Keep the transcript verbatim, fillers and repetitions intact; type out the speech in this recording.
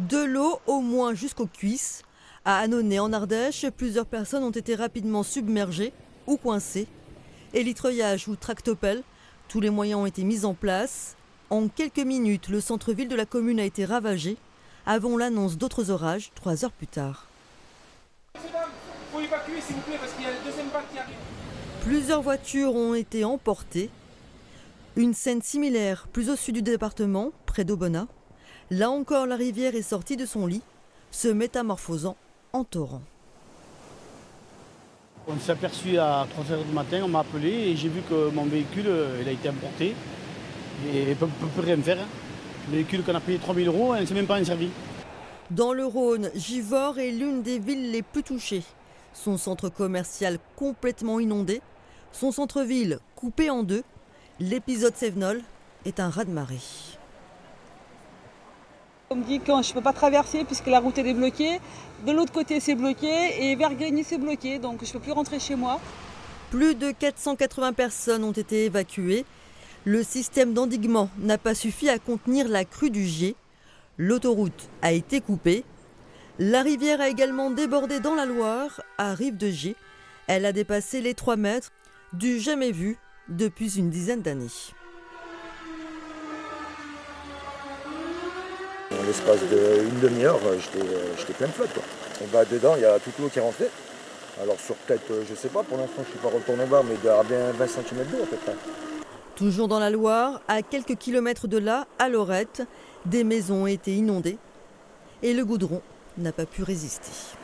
De l'eau au moins jusqu'aux cuisses. À Annonay en Ardèche, plusieurs personnes ont été rapidement submergées ou coincées. Élitreuillage ou tractopelle, tous les moyens ont été mis en place. En quelques minutes, le centre-ville de la commune a été ravagé, avant l'annonce d'autres orages trois heures plus tard. Faut évacuer s'il vous plaît parce qu'il y a le deuxième vague qui arrive. Plusieurs voitures ont été emportées. Une scène similaire plus au sud du département, près d'Aubenas. Là encore, la rivière est sortie de son lit, se métamorphosant en torrent. On s'est aperçu à trois heures du matin, on m'a appelé et j'ai vu que mon véhicule il a été emporté. Et on ne peut plus rien faire. Le véhicule qu'on a payé trois mille euros, elle ne s'est même pas servi. Dans le Rhône, Givors est l'une des villes les plus touchées. Son centre commercial complètement inondé, son centre-ville coupé en deux. L'épisode Sévenol est un raz-de-marée. On me dit que je ne peux pas traverser puisque la route est débloquée. De l'autre côté c'est bloqué et vers Grigny c'est bloqué, donc je ne peux plus rentrer chez moi. Plus de quatre cent quatre-vingts personnes ont été évacuées. Le système d'endiguement n'a pas suffi à contenir la crue du Gier. L'autoroute a été coupée. La rivière a également débordé dans la Loire, à Rive-de-Gier. Elle a dépassé les trois mètres, du jamais vu depuis une dizaine d'années. En l'espace d'une demi-heure, j'étais plein de flotte. Quoi. Et bah, dedans, il y a toute l'eau qui est rentrée. Alors sur peut-être, je sais pas, pour l'instant je ne suis pas retourné voir, mais il doit y avoir bien vingt centimètres d'eau à peu près. Toujours dans la Loire, à quelques kilomètres de là, à Lorette, des maisons ont été inondées et le goudron n'a pas pu résister.